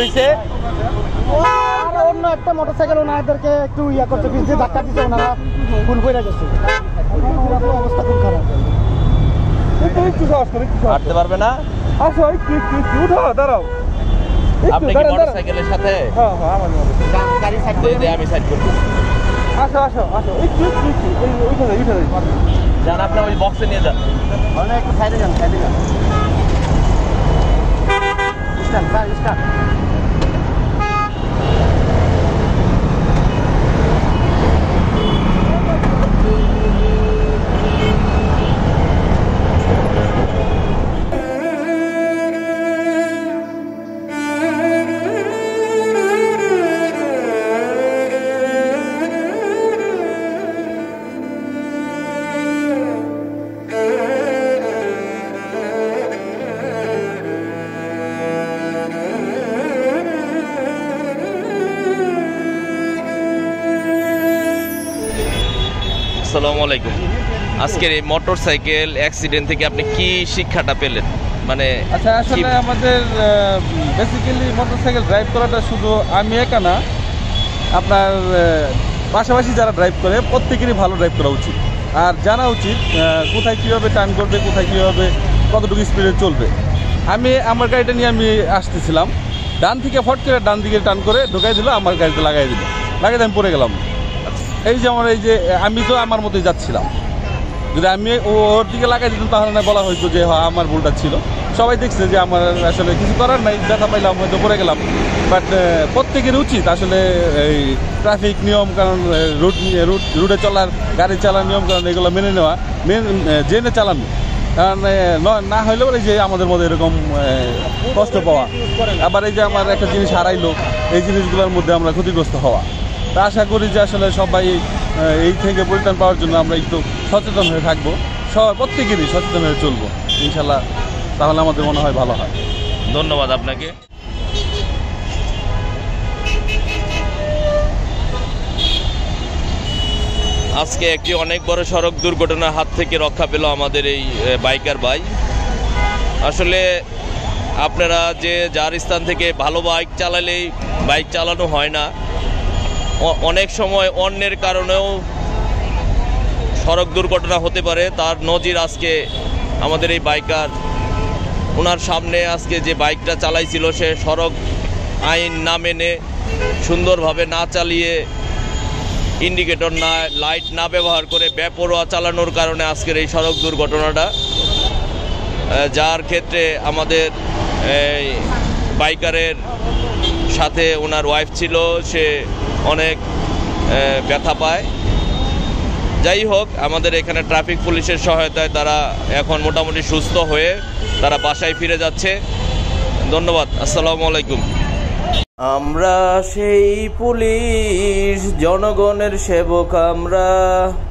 হয়েছে? অন্য একটা মোটরসাইকেল ওনাদেরকে একটু ইয়া করতে পিছিয়ে ধাক্কা দিচ্ছে, ওনারা ফুল পড়ে গেছে, অবস্থা খুব খারাপ। একটু সাহস করে, হাঁটতে পারবে না? আসো একটু উঠো, দাঁড়াও। আপনি কি মোটরসাইকেলের সাথে? হ্যাঁ আমার গাড়ি সাইড করে আমি সাইড করব। আসো একটু উঠে যান, আপনি ওই বক্সে নিয়ে যান। একটু সাইডে যান স্টার্ট। আসসালামু আলাইকুম। আজকের এই মোটরসাইকেল অ্যাক্সিডেন্ট থেকে আপনি কি শিক্ষাটা পেলেন? মানে আচ্ছা, আসলে আমাদের বেসিক্যালি মোটরসাইকেল ড্রাইভ করাটা শুধু আমি একা না, আপনার পাশাপাশি যারা ড্রাইভ করে প্রত্যেকেরই ভালো ড্রাইভ করা উচিত। আর জানা উচিত কোথায় কীভাবে টার্ন করবে, কোথায় কীভাবে কতটুকু স্পিডে চলবে। আমি আমার গাড়িটা নিয়ে আমি আসতেছিলাম, ডান থেকে ফট করে ডান দিকে টার্ন করে ঢোকাই দিল, আমার গাড়িতে লাগাই আমি পড়ে গেলাম। এই যেমন এই যে আমি তো আমার মতোই যাচ্ছিলাম, যদি আমি ওর দিকে লাগাই দিতাম তাহলে না বলা হয়তো যে হ্যাঁ আমার ভুলটা ছিল। সবাই দেখছে যে আমার আসলে কিছু করার নাই, ব্যথা পাইলাম, হয়তো পড়ে গেলাম। বাট প্রত্যেকের উচিত আসলে এই ট্রাফিক নিয়ম কারণ রুটে চলার, গাড়ি চালার নিয়ম কারণ এগুলো মেনে নেওয়া, জেনে চালানো। কারণ না হইলে বলে যে আমাদের মধ্যে এরকম কষ্ট পাওয়া, আবার এই যে আমার একটা জিনিস হারাইলো, এই জিনিসগুলোর মধ্যে আমরা ক্ষতিগ্রস্ত হওয়া। তা আশা করি যে আসলে সবাই এই থেকে পরিত্রাণ পাওয়ার জন্য আমরা একটু সচেতন হয়ে থাকবো, প্রত্যেকেরই সচেতন হয়ে চলবো ইনশাল্লাহ, তাহলে আমাদের মনে হয় ভালো হয়। ধন্যবাদ আপনাকে। আজকে একটি অনেক বড় সড়ক দুর্ঘটনার হাত থেকে রক্ষা পেল আমাদের এই বাইকার ভাই। আসলে আপনারা যে যার স্থান থেকে ভালো বাইক চালালেই বাইক চালানো হয় না, অনেক সময় অন্যের কারণেও সড়ক দুর্ঘটনা হতে পারে। তার নজির আজকে আমাদের এই বাইকার, ওনার সামনে আজকে যে বাইকটা চালাইছিল সে সড়ক আইন না মেনে সুন্দরভাবে না চালিয়ে, ইন্ডিকেটর না, লাইট না ব্যবহার করে বেপরোয়া চালানোর কারণে আজকের এই সড়ক দুর্ঘটনাটা, যার ক্ষেত্রে আমাদের এই বাইকারের সাথে ওনার ওয়াইফ ছিল, সে অনেক ব্যথা পায়। যাই হোক, আমাদের এখানে ট্রাফিক পুলিশের সহায়তায় তারা এখন মোটামুটি সুস্থ হয়ে তারা বাসায় ফিরে যাচ্ছে। ধন্যবাদ। আসসালামু আলাইকুম। আমরা সেই পুলিশ, জনগণের সেবক আমরা।